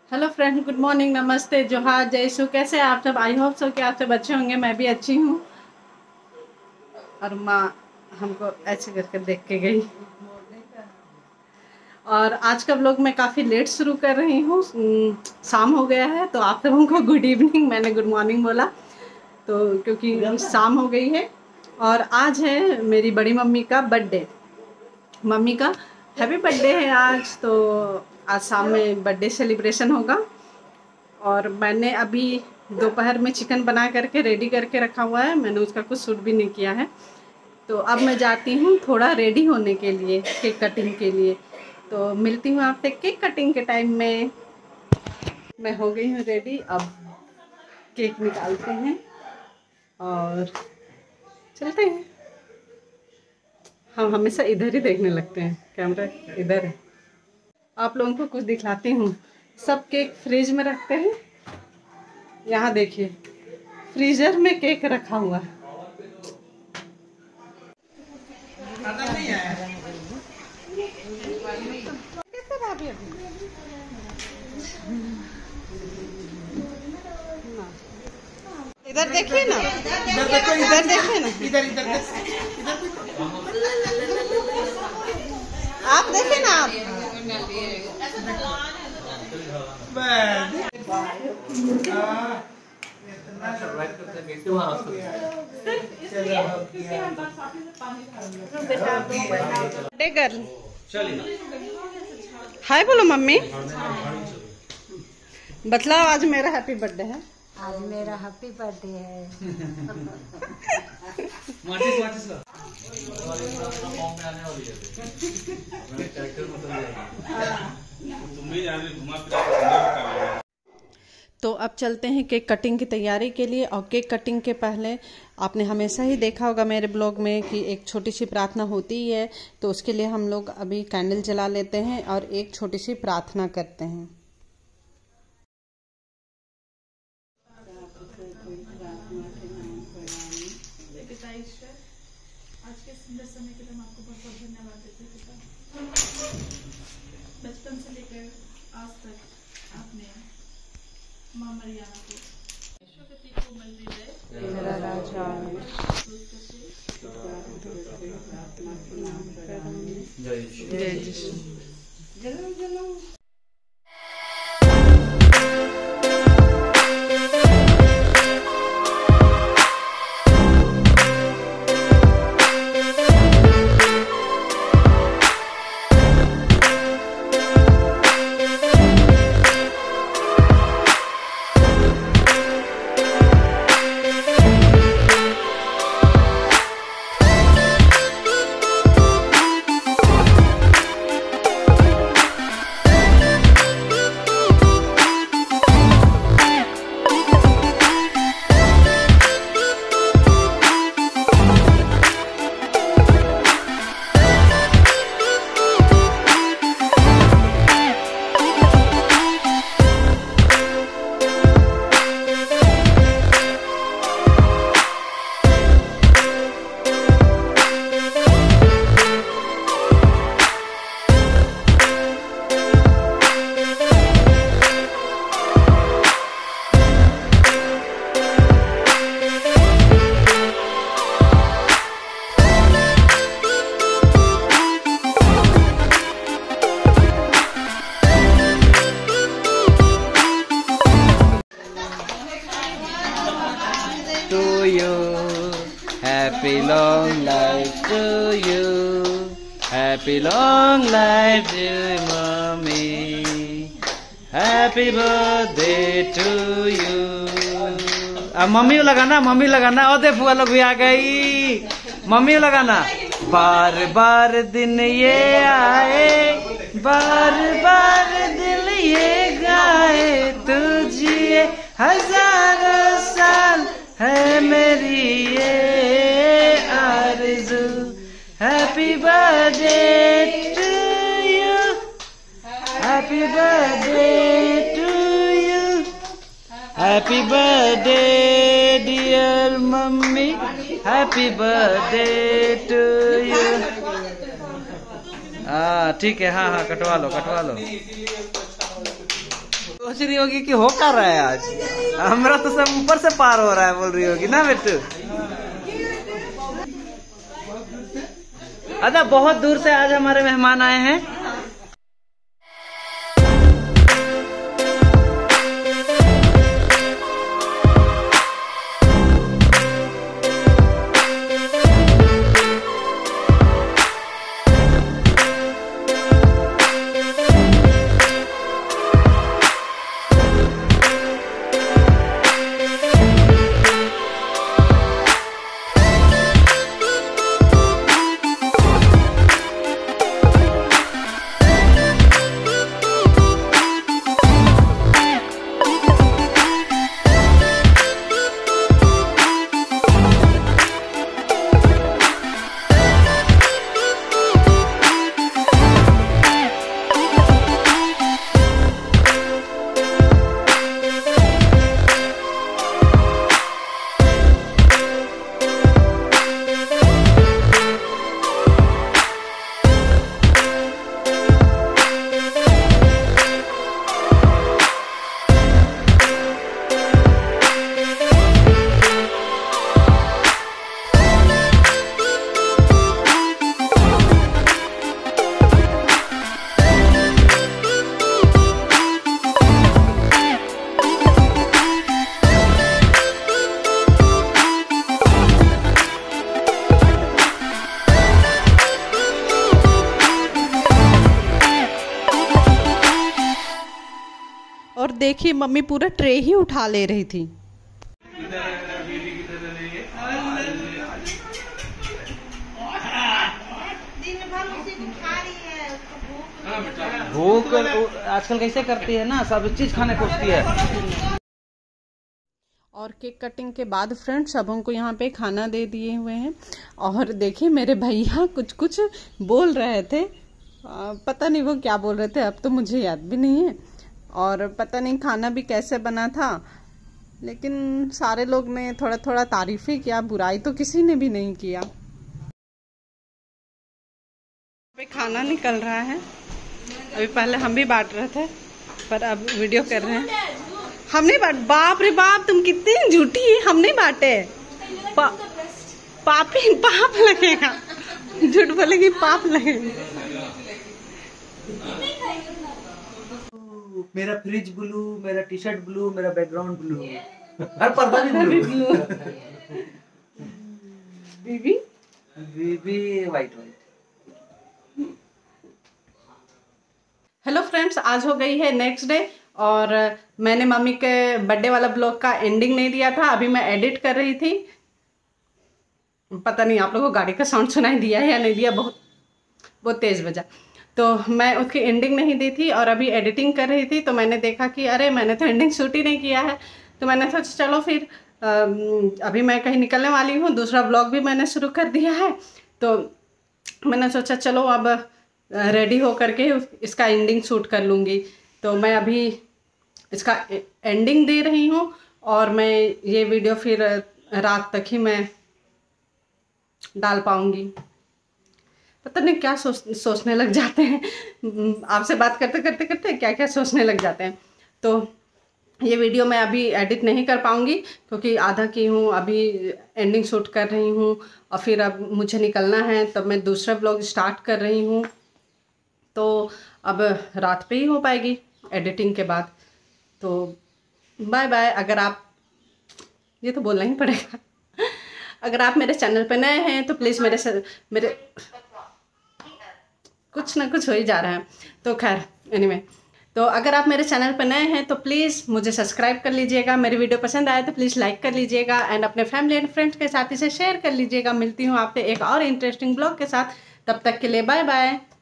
Hello friend, good morning, नमस्ते, जोहार, जय सु। कैसे हैं आप सब? आई होप सो कि आप सब अच्छे होंगे। मैं भी अच्छी हूँ। और माँ हमको ऐसे करके देख के गई। और आज का व्लॉग मैं काफ़ी लेट शुरू कर रही हूँ। शाम हो गया है तो आप सबों को गुड इवनिंग। मैंने गुड मॉर्निंग बोला तो क्योंकि शाम हो गई है। और आज है मेरी बड़ी मम्मी का बर्थडे। मम्मी का हैप्पी बर्थडे है आज। तो आज शाम में बर्थडे सेलिब्रेशन होगा। और मैंने अभी दोपहर में चिकन बना करके रेडी करके रखा हुआ है। मैंने उसका कुछ शूट भी नहीं किया है। तो अब मैं जाती हूँ थोड़ा रेडी होने के लिए, केक कटिंग के लिए। तो मिलती हूँ आपसे केक कटिंग के टाइम में। मैं हो गई हूँ रेडी। अब केक निकालते हैं और चलते हैं। हम हमेशा इधर ही देखने लगते हैं, कैमरा इधर है। आप लोगों को कुछ दिखलाती हूँ। सब केक फ्रिज में रखते हैं। यहाँ देखिए, फ्रीजर में केक रखा हुआ है। इधर देखिए ना, इधर देखो, इधर देखिए ना, इधर इधर आप देखिए ना। गर्ल हाय बोलो मम्मी। बतलाओ, आज मेरा हैप्पी बर्थडे है। आज मेरा हैप्पी बर्थडे है। तो अब चलते हैं केक कटिंग की तैयारी के लिए। और केक कटिंग के पहले आपने हमेशा ही देखा होगा मेरे ब्लॉग में कि एक छोटी सी प्रार्थना होती ही है। तो उसके लिए हम लोग अभी कैंडल जला लेते हैं और एक छोटी सी प्रार्थना करते हैं। आज के सुंदर समय के लिए हम आपको बहुत बहुत धन्यवाद देते हैं पिता। बचपन से लेकर आज तक आपने माँ मरियाना को यशोपति को मंदिर है मेरा राजा जय जिसु। जलो जलो। Happy long life to you. Happy long life dear mommy. Happy birthday to you. अब मम्मी लगाना, मम्मी लगाना। और दे फुआ लोग भी आ गई। मम्मी लगाना। बार बार दिन ये आए, बार बार दिल ये गाए, तुझे हजारों साल है मेरी ये आरज़ू। Happy birthday to you, happy birthday to you, happy birthday dear mummy, happy birthday to you. ठीक है, हाँ हाँ, कटवा लो कटवा लो। सोच रही होगी कि हो क्या रहा है आज, हमरा तो सब ऊपर से पार हो रहा है बोल रही होगी ना बेटू। अच्छा, बहुत दूर से आज हमारे मेहमान आए हैं। और देखिए मम्मी पूरा ट्रे ही उठा ले रही थी। भूख आजकल कैसे करती है ना, सब चीज खाने खोजती है। और केक कटिंग के बाद फ्रेंड्स सब हमको यहाँ पे खाना दे दिए हुए हैं। और देखिए मेरे भैया कुछ कुछ बोल रहे थे, पता नहीं वो क्या बोल रहे थे, अब तो मुझे याद भी नहीं है। और पता नहीं खाना भी कैसे बना था, लेकिन सारे लोग ने थोड़ा थोड़ा तारीफ ही किया, बुराई तो किसी ने भी नहीं किया। पे खाना निकल रहा है, अभी पहले हम भी बांट रहे थे पर अब वीडियो कर रहे हैं। हम नहीं बांट, बाप रे बाप तुम कितनी झूठी है, हम नहीं बांटे। पापी पाप लगेगा, झूठ बोलेगी पाप लगेगा। मेरा फ्रिज ब्लू, मेरा टी शर्ट ब्लू, मेरा बैकग्राउंड ब्लू, हर पर्दा भी ब्लू। बीबी बीबी वाइट। हेलो फ्रेंड्स, आज हो गई है नेक्स्ट डे और मैंने मम्मी के बर्थडे वाला ब्लॉग का एंडिंग नहीं दिया था। अभी मैं एडिट कर रही थी, पता नहीं आप लोगों को गाड़ी का साउंड सुनाई दिया है या नहीं दिया, बहुत तेज़ बजा। तो मैं उसकी एंडिंग नहीं दी थी और अभी एडिटिंग कर रही थी, तो मैंने देखा कि अरे मैंने तो एंडिंग शूट ही नहीं किया है। तो मैंने सोचा चलो फिर अभी मैं कहीं निकलने वाली हूँ, दूसरा ब्लॉग भी मैंने शुरू कर दिया है, तो मैंने सोचा चलो अब रेडी हो करके इसका एंडिंग शूट कर लूँगी। तो मैं अभी इसका एंडिंग दे रही हूँ और मैं ये वीडियो फिर रात तक ही मैं डाल पाऊँगी। पता नहीं क्या सोचने लग जाते हैं, आपसे बात करते करते करते क्या क्या सोचने लग जाते हैं। तो ये वीडियो मैं अभी एडिट नहीं कर पाऊँगी क्योंकि आधा की हूँ, अभी एंडिंग शूट कर रही हूँ और फिर अब मुझे निकलना है, तब मैं दूसरा ब्लॉग स्टार्ट कर रही हूँ। तो अब रात पे ही हो पाएगी एडिटिंग के बाद। तो बाय बाय। अगर आप, ये तो बोलना ही पड़ेगा, अगर आप मेरे चैनल पे नए हैं तो प्लीज़ मेरे कुछ ना कुछ हो ही जा रहा है, तो खैर एनीवे, तो अगर आप मेरे चैनल पर नए हैं तो प्लीज़ मुझे सब्सक्राइब कर लीजिएगा। मेरी वीडियो पसंद आए तो प्लीज़ लाइक कर लीजिएगा एंड अपने फैमिली एंड फ्रेंड्स के साथ इसे शेयर कर लीजिएगा। मिलती हूँ आपसे एक और इंटरेस्टिंग ब्लॉग के साथ, तब तक के लिए बाय बाय।